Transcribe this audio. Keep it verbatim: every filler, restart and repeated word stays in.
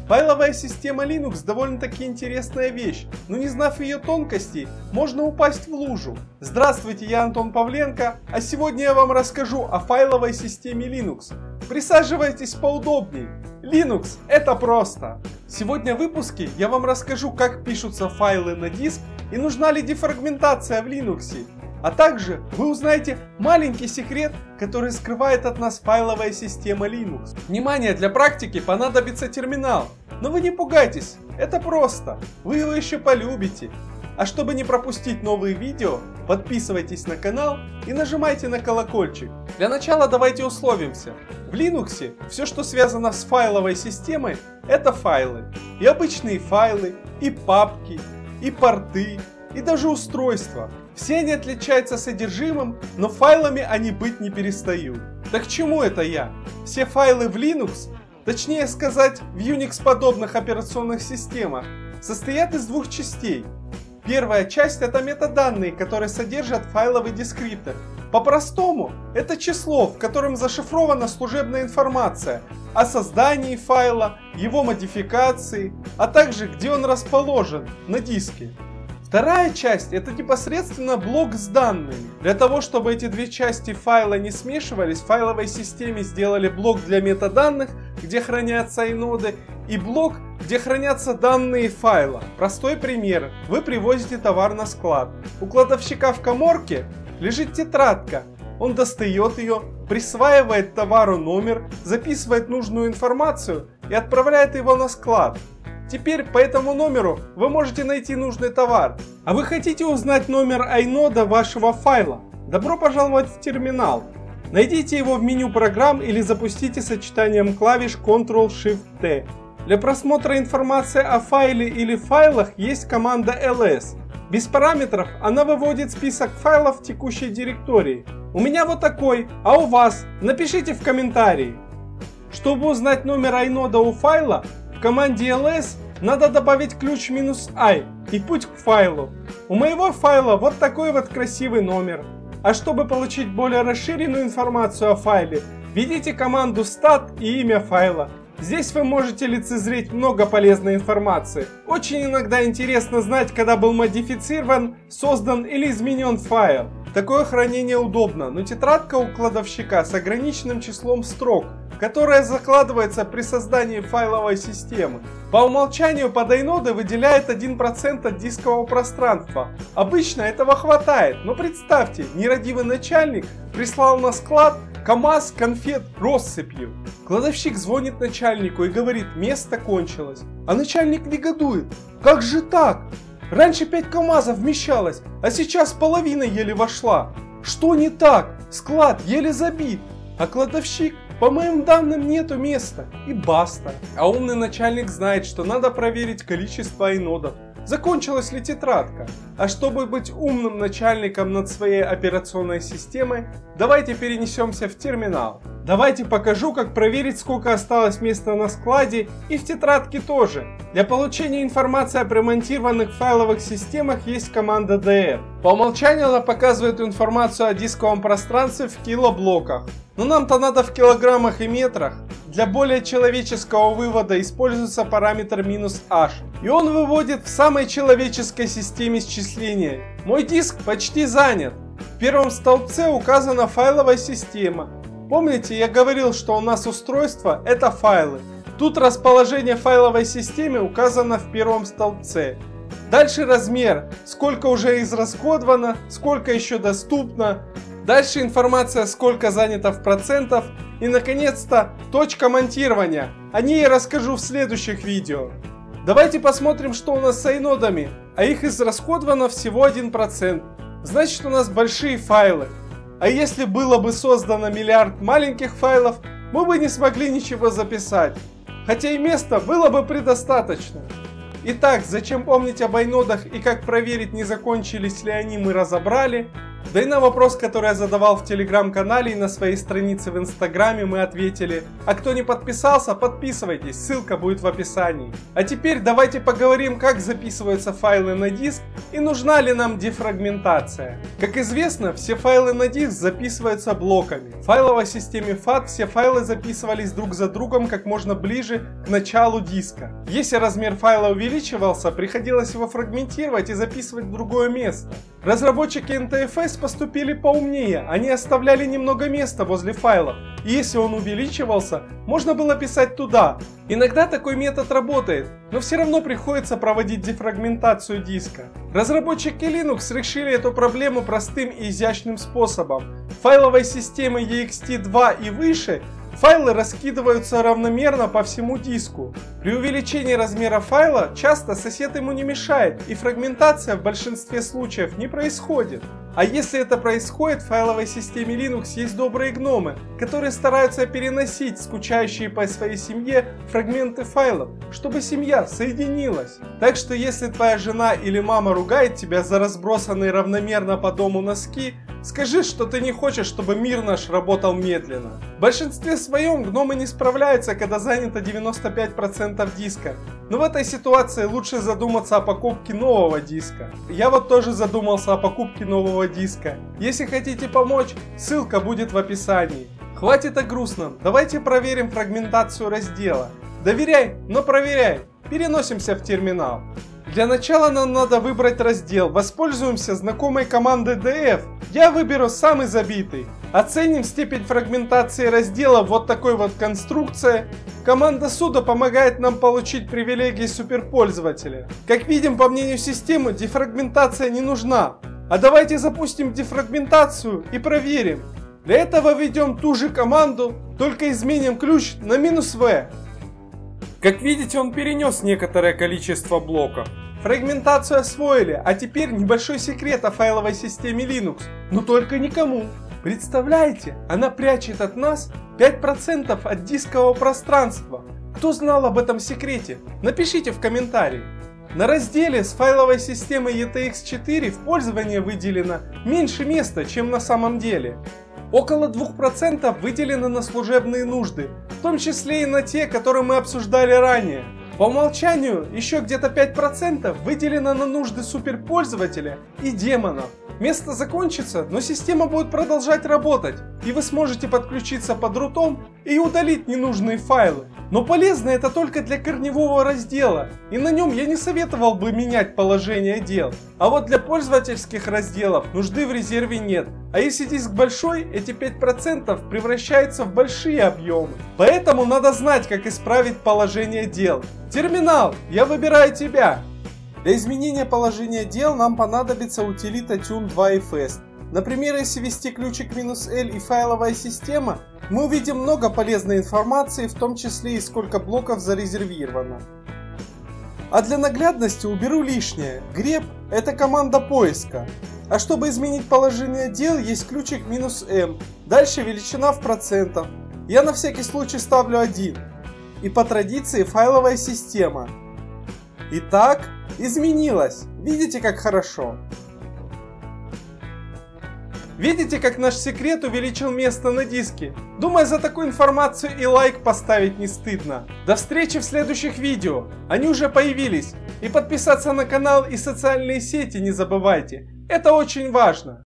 Файловая система Linux довольно-таки интересная вещь, но не знав ее тонкостей, можно упасть в лужу. Здравствуйте, я Антон Павленко, а сегодня я вам расскажу о файловой системе Linux. Присаживайтесь поудобней. Linux — это просто. Сегодня в выпуске я вам расскажу, как пишутся файлы на диск и нужна ли дефрагментация в Linux. А также вы узнаете маленький секрет, который скрывает от нас файловая система Linux. Внимание, для практики понадобится терминал. Но вы не пугайтесь, это просто, вы его еще полюбите. А чтобы не пропустить новые видео, подписывайтесь на канал и нажимайте на колокольчик. Для начала давайте условимся. В Linux все, что связано с файловой системой, это файлы. И обычные файлы, и папки, и порты, и даже устройства. Все они отличаются содержимым, но файлами они быть не перестают. Так к чему это я? Все файлы в Linux, точнее сказать в Unix-подобных операционных системах, состоят из двух частей. Первая часть — это метаданные, которые содержат файловый дескриптор. По-простому, это число, в котором зашифрована служебная информация о создании файла, его модификации, а также где он расположен на диске. Вторая часть — это непосредственно блок с данными. Для того, чтобы эти две части файла не смешивались, в файловой системе сделали блок для метаданных, где хранятся айноды, и блок, где хранятся данные файла. Простой пример. Вы привозите товар на склад. У кладовщика в каморке лежит тетрадка. Он достает ее, присваивает товару номер, записывает нужную информацию и отправляет его на склад. Теперь по этому номеру вы можете найти нужный товар. А вы хотите узнать номер айнода вашего файла? Добро пожаловать в терминал. Найдите его в меню программ или запустите сочетанием клавиш контрол шифт тэ. Для просмотра информации о файле или файлах есть команда эл эс. Без параметров она выводит список файлов в текущей директории. У меня вот такой, а у вас? Напишите в комментарии. Чтобы узнать номер айнода у файла, в команде эл эс надо добавить ключ "-i" и путь к файлу. У моего файла вот такой вот красивый номер. А чтобы получить более расширенную информацию о файле, введите команду stat и имя файла. Здесь вы можете лицезреть много полезной информации. Очень иногда интересно знать, когда был модифицирован, создан или изменен файл. Такое хранение удобно, но тетрадка у кладовщика с ограниченным числом строк, которая закладывается при создании файловой системы. По умолчанию под айноды выделяет один процент от дискового пространства. Обычно этого хватает, но представьте, нерадивый начальник прислал на склад КАМАЗ конфет россыпью. Кладовщик звонит начальнику и говорит: место кончилось. А начальник негодует: как же так? Раньше пять КАМАЗов вмещалось, а сейчас половина еле вошла. Что не так? Склад еле забит. А кладовщик: по моим данным нету места. И баста. А умный начальник знает, что надо проверить количество айнодов. Закончилась ли тетрадка? А чтобы быть умным начальником над своей операционной системой, давайте перенесемся в терминал. Давайте покажу, как проверить, сколько осталось места на складе, и в тетрадке тоже. Для получения информации о премонтированных файловых системах есть команда дэ эф. По умолчанию она показывает информацию о дисковом пространстве в килоблоках. Но нам-то надо в килограммах и метрах. Для более человеческого вывода используется параметр "-h. И он выводит в самой человеческой системе счисления. Мой диск почти занят. В первом столбце указана файловая система. Помните, я говорил, что у нас устройство — это файлы. Тут расположение файловой системы указано в первом столбце. Дальше размер, сколько уже израсходовано, сколько еще доступно. Дальше информация, сколько занято в процентах. И наконец-то точка монтирования. О ней я расскажу в следующих видео. Давайте посмотрим, что у нас с айнодами. А их израсходовано всего один процент. Значит, у нас большие файлы. А если было бы создано миллиард маленьких файлов, мы бы не смогли ничего записать. Хотя и места было бы предостаточно. Итак, зачем помнить об айнодах и как проверить, не закончились ли они, мы разобрали. Да и на вопрос, который я задавал в телеграм-канале и на своей странице в инстаграме, мы ответили: а кто не подписался, подписывайтесь, ссылка будет в описании. А теперь давайте поговорим, как записываются файлы на диск и нужна ли нам дефрагментация. Как известно, все файлы на диск записываются блоками. В файловой системе фат все файлы записывались друг за другом как можно ближе к началу диска. Если размер файла увеличивался, приходилось его фрагментировать и записывать в другое место. Разработчики эн тэ эф эс поступили поумнее, они оставляли немного места возле файлов, и если он увеличивался, можно было писать туда. Иногда такой метод работает, но все равно приходится проводить дефрагментацию диска. Разработчики Linux решили эту проблему простым и изящным способом. В файловой системе и экс ти два и выше файлы раскидываются равномерно по всему диску. При увеличении размера файла часто сосед ему не мешает, и фрагментация в большинстве случаев не происходит. А если это происходит, в файловой системе Linux есть добрые гномы, которые стараются переносить скучающие по своей семье фрагменты файлов, чтобы семья соединилась. Так что если твоя жена или мама ругает тебя за разбросанные равномерно по дому носки, скажи, что ты не хочешь, чтобы мир наш работал медленно. В большинстве своем гномы не справляются, когда занято девяносто пять процентов диска. Но в этой ситуации лучше задуматься о покупке нового диска. Я вот тоже задумался о покупке нового диска. Если хотите помочь, ссылка будет в описании. Хватит о грустном, давайте проверим фрагментацию раздела. Доверяй, но проверяй. Переносимся в терминал. Для начала нам надо выбрать раздел. Воспользуемся знакомой командой ди эф. Я выберу самый забитый. Оценим степень фрагментации раздела вот такой вот конструкции. Команда sudo помогает нам получить привилегии суперпользователя. Как видим, по мнению системы, дефрагментация не нужна. А давайте запустим дефрагментацию и проверим. Для этого введем ту же команду, только изменим ключ на минус вэ. Как видите, он перенес некоторое количество блоков. Фрагментацию освоили, а теперь небольшой секрет о файловой системе Linux, но только никому. Представляете, она прячет от нас пять процентов от дискового пространства. Кто знал об этом секрете? Напишите в комментарии. На разделе с файловой системой и ти экс четыре в пользование выделено меньше места, чем на самом деле. Около двух процентов выделено на служебные нужды, в том числе и на те, которые мы обсуждали ранее. По умолчанию еще где-то пять процентов выделено на нужды суперпользователя и демонов. Место закончится, но система будет продолжать работать, и вы сможете подключиться под рутом и удалить ненужные файлы. Но полезно это только для корневого раздела, и на нем я не советовал бы менять положение дел. А вот для пользовательских разделов нужды в резерве нет. А если диск большой, эти пять процентов превращаются в большие объемы. Поэтому надо знать, как исправить положение дел. Терминал, я выбираю тебя. Для изменения положения дел нам понадобится утилита tune два эф эс. Например, если ввести ключик "-l" и файловая система, мы увидим много полезной информации, в том числе и сколько блоков зарезервировано. А для наглядности уберу лишнее. Grep — это команда поиска. А чтобы изменить положение дел, есть ключик "-m". Дальше величина в процентах. Я на всякий случай ставлю один. И по традиции файловая система. Итак, изменилось. Видите, как хорошо? Видите, как наш секрет увеличил место на диске? Думаю, за такую информацию и лайк поставить не стыдно. До встречи в следующих видео. Они уже появились. И подписаться на канал и социальные сети не забывайте. Это очень важно.